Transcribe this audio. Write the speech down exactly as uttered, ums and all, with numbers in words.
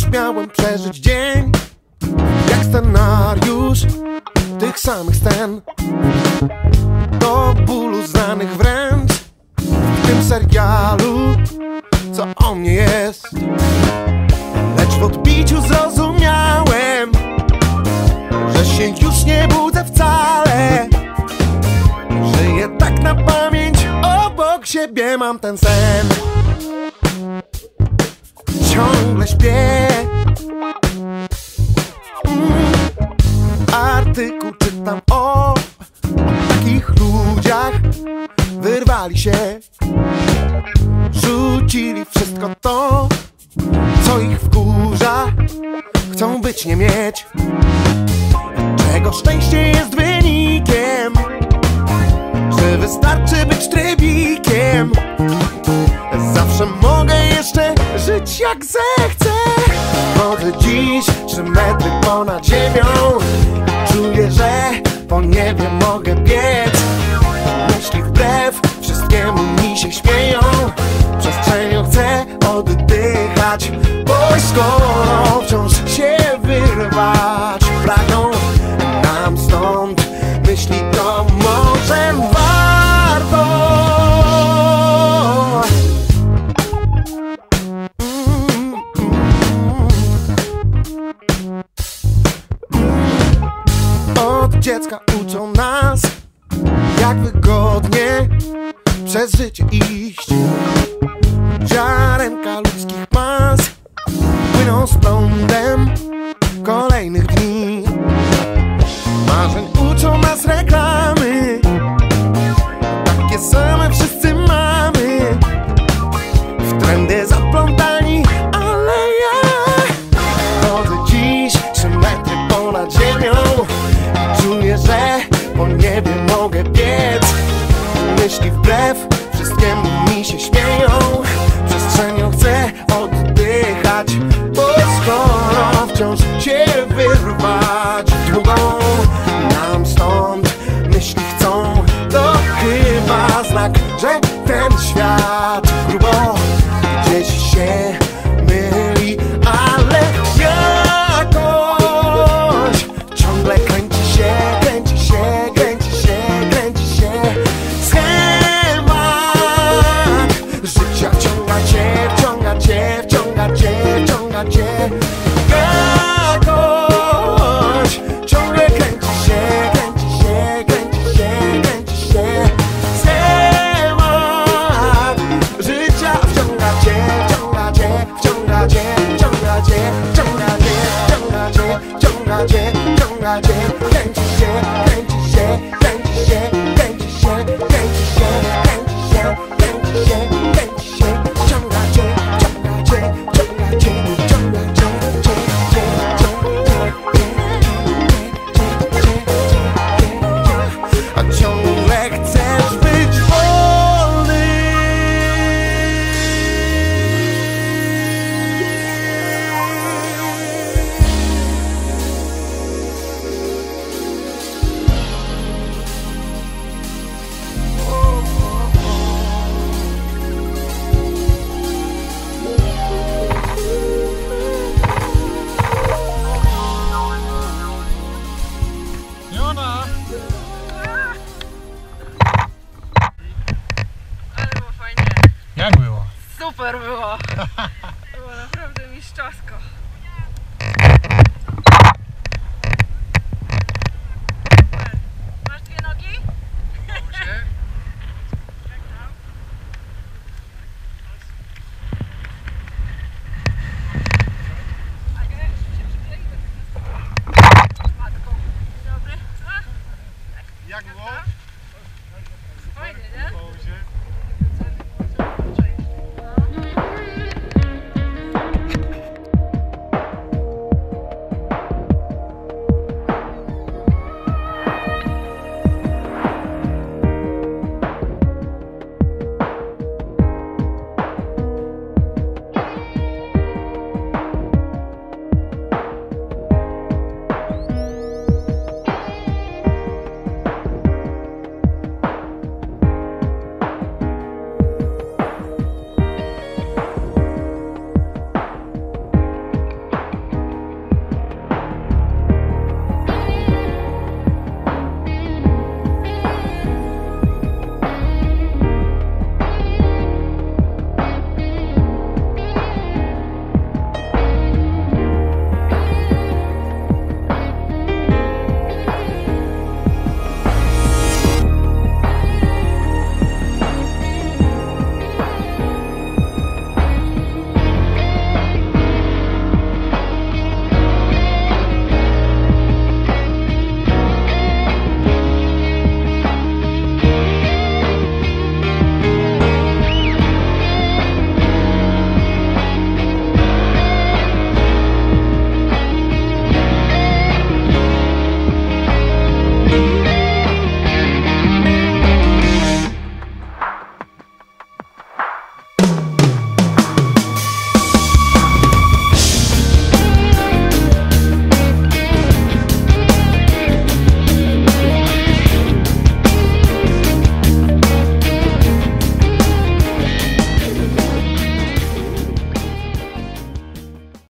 Dziś miałem przeżyć dzień jak scenariusz tych samych scen, do bólu znanych wręcz w tym serialu, co o mnie jest. Lecz w odbiciu zrozumiałem, że się już nie budzę wcale. Żyję tak na pamięć, obok siebie mam ten sen. Ciągle śpię. mm. Artykuł czytam o, o takich ludziach. Wyrwali się, rzucili wszystko to, co ich wkurza. Chcą być, nie mieć, czego szczęście jest wynikiem, że wystarczy być trybikiem. Zawsze mogę jeszcze żyć jak zechcę. Chodzę dziś trzy metry ponad ziemią. Czuję, że po niebie mogę biec. Myśli wbrew wszystkiemu mi się śmieją. Przestrzenią chcę oddychać, bo skoro wciąż się wyrwać pragną nam stąd myśli, to może warto. mm, mm, mm. Od dziecka uczą nas, jak wygodnie przez życie iść. Ziarenka ludzkich mas płyną z prądem kolejnych dni. Marzeń uczą nas reklamy, takie same wszyscy mamy. W trendy zaplątani, ale ja chodzę dziś trzy metry ponad ziemią. Czuję, że po niebie mogę biec. Myśli wbrew wszystkiemu mi się śmieją. Przestrzenią chcę oddychać, bo skoro wciąż się wyrwać drugą nam stąd myśli chcą, to chyba znak, że ten świat grubo gdzieś się myli. Ale jakoś ciągle kręci się, kręci się, kręci się, kręci się schemat życia. Wciąga cię, wciąga cię, wciąga cię, wciąga cię. Jakoś ciągle kręci się, kręci się, kręci się, kręci się schemat życia. Wciąga cię, wciąga cię, wciąga cię, wciąga cię, wciąga cię, wciąga cię, wciąga cię, wciąga cię. Kręci się, kręci się, kręci się, kręci się, kręci się, kręci się, kręci się, kręci się. Wciąga cię, wciąga cię, wciąga cię, wciąga cię, a ciągle chcesz być wolny. Jona! Ale było fajnie. Jak było? Super było. Było naprawdę mistrzowsko.